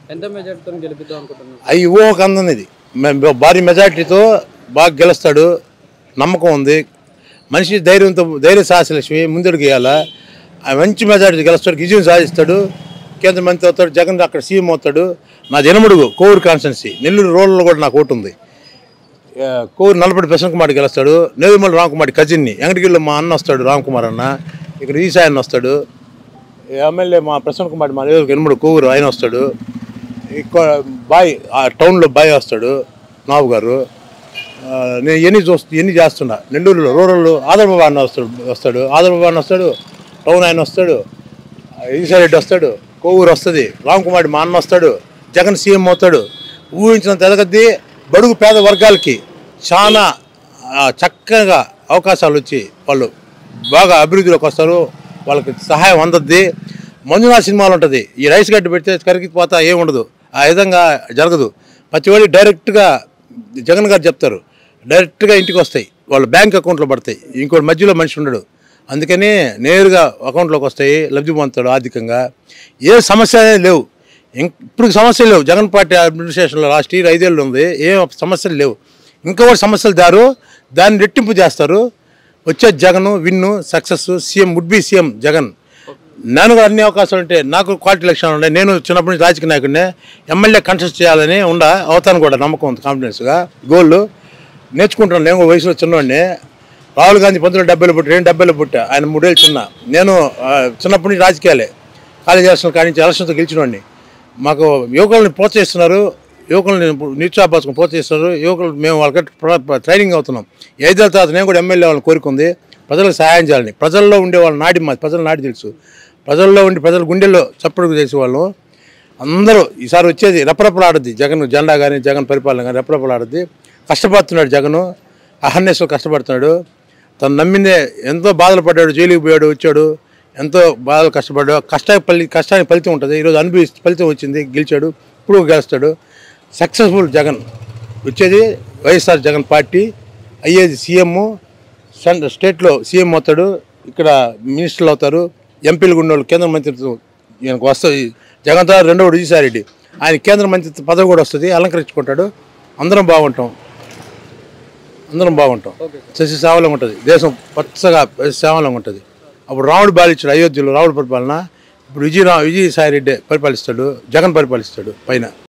ఎంత మెజార్టీతో గెలిపిద్దాం అనుకుంటున్నారు? అవి ఒక అందం ఇది భారీ మెజార్టీతో బాగా గెలుస్తాడు, నమ్మకం ఉంది. మనిషి ధైర్య సాహసలక్ష్మి ముందడుగు వేయాలా. మంచి మెజార్టీ గెలుస్తాడు, విజయం సాధిస్తాడు, కేంద్ర మంత్రి అవుతాడు, జగన్ అక్కడ సీఎం అవుతాడు. నా జనముడుగు కోవూరు కాన్స్టిట్యున్సీ, నెల్లూరు రోడ్లో కూడా నాకు ఓటు ఉంది. కోవూరు నలపడి ప్రసన్న కుమార్ గెలుస్తాడు, నేదుమల్లి రామకుమార్ కజిన్ని, వెంకటగిరిలో మా అన్న వస్తాడు రామకుమార్ అన్న, ఇక్కడ ఈసాయన్న వస్తాడు, ఎమ్మెల్యే మా ప్రసన్న కుమార్ మా ఎనుముడు కోవూరు ఆయన వస్తాడు, ఇక్కడ బాయ్ టౌన్లో బాయ్ వస్తాడు నావు గారు. నేను ఎన్ని చేస్తున్నా నెల్లూరులో రూరల్ ఆదర్బాబు అన్న వస్తాడు ఆదర్బాబు అన్న వస్తాడు, టౌన్ ఆయన వస్తాడు, ఈసారెడ్డి వస్తాడు, కోవూరు వస్తుంది, రామకుమార్ మా అన్న వస్తాడు, జగన్ సీఎం అవుతాడు. ఊహించినంత ఎదగద్ది. బడుగు పేద వర్గాలకి చాలా చక్కగా అవకాశాలు వచ్చి వాళ్ళు బాగా అభివృద్ధిలోకి వస్తారు, వాళ్ళకి సహాయం అందద్ది. మంజునాథ్ సినిమాలు ఉంటుంది, ఈ రైస్ గడ్డ పెడితే కరిగిపోతా ఏముండదు, ఆ విధంగా జరగదు. ప్రతివాడి డైరెక్ట్గా జగన్ గారు చెప్తారు, డైరెక్ట్గా ఇంటికి వస్తాయి, వాళ్ళ బ్యాంక్ అకౌంట్లో పడతాయి, ఇంకోటి మధ్యలో మనిషి ఉండడు. అందుకని నేరుగా అకౌంట్లోకి వస్తాయి, లబ్ధి పొందుతాడు ఆర్థికంగా. ఏ సమస్య లేవు, ఇప్పుడు సమస్యలు లేవు. జగన్ పార్టీ అడ్మినిస్ట్రేషన్లో లాస్ట్ ఇయర్ 5 ఏళ్ళు ఉంది, ఏం సమస్యలు లేవు. ఇంకా కూడా సమస్యలు దాన్ని రెట్టింపు చేస్తారు. వచ్చే Jagan win success, CM would be CM Jagan. నేను కూడా అన్ని అవకాశాలు ఉంటే, నాకు క్వాలిటీ లక్షణాలు ఉన్నాయి, నేను చిన్నప్పటి నుంచి రాజకీయ నాయకుడినే, ఎమ్మెల్యే కంటెస్ట్ చేయాలని అవుతాను కూడా నమ్మకం ఉంది, కాన్ఫిడెన్స్గా. గోల్ నేర్చుకుంటున్నాను. నేను వయసులో చిన్నవాడిని. రాహుల్ గాంధీ 1970లో పుట్టి, నేను 70లో పుట్టా, ఆయన 3 ఏళ్ళు చిన్న. నేను చిన్నప్పటి నుంచి రాజకీయాలే, కాలేజీ ఎలక్షన్ కానీ నుంచి ఎలక్షన్తో గెలిచినవాడిని. మాకు యువకులను ప్రోత్సహిస్తున్నారు, యువకులను నిరుత్సాహపరచుకుని ప్రోత్సహిస్తున్నారు. యువకులు మేము వాళ్ళకి ట్రైనింగ్ అవుతున్నాం. 5 ఏళ్ళ తర్వాత నేను కూడా ఎమ్మెల్యే వాళ్ళని కోరుకుంది, ప్రజలకు సహాయం చేయాలని. ప్రజల్లో ఉండే వాళ్ళ నాడి మాది, ప్రజల నాడి తెలుసు, ప్రజల్లో ఉండి ప్రజల గుండెల్లో చప్పుడు చేసేవాళ్ళం. అందరూ ఈసారి వచ్చేది రెపరెపలాడుద్ది, జగన్ జెండా కానీ జగన్ పరిపాలన కానీ రెపరెపలాడుద్ది. కష్టపడుతున్నాడు జగన్, అహర్నిశలు కష్టపడుతున్నాడు. తను నమ్మిందే, ఎంతో బాధలు పడ్డాడు, జైలుకి పోయాడు, వచ్చాడు, ఎంతో బాధలు కష్టపడ్డాడు. కష్టానికి ఫలితం ఉంటుంది. ఈరోజు ఫలితం వచ్చింది, గెలిచాడు, ఇప్పుడు గెలుస్తాడు. సక్సెస్ఫుల్ జగన్. వచ్చేది వైఎస్ఆర్ జగన్ పార్టీ, అయ్యేది సీఎం, స్టేట్లో సీఎం అవుతాడు, ఇక్కడ మినిస్టర్లు అవుతారు, ఎంపీలు ఉండేవాళ్ళు కేంద్ర మంత్రిత్వం ఈయనకు వస్తుంది. జగన్ తర్వాత రెండోడు ఈసారెడ్డి, ఆయన కేంద్ర మంత్రిత్వ పదవి కూడా వస్తుంది, అలంకరించుకుంటాడు. అందరం బాగుంటాం. శశి సేవలంగా ఉంటుంది, దేశం పచ్చగా సేవలంగా ఉంటుంది. అప్పుడు రాముడు బాలిచ్చాడు అయోధ్యలో, రాముడు పరిపాలన. ఇప్పుడు విజయసాయిరెడ్డి పరిపాలిస్తాడు, జగన్ పరిపాలిస్తాడు పైన.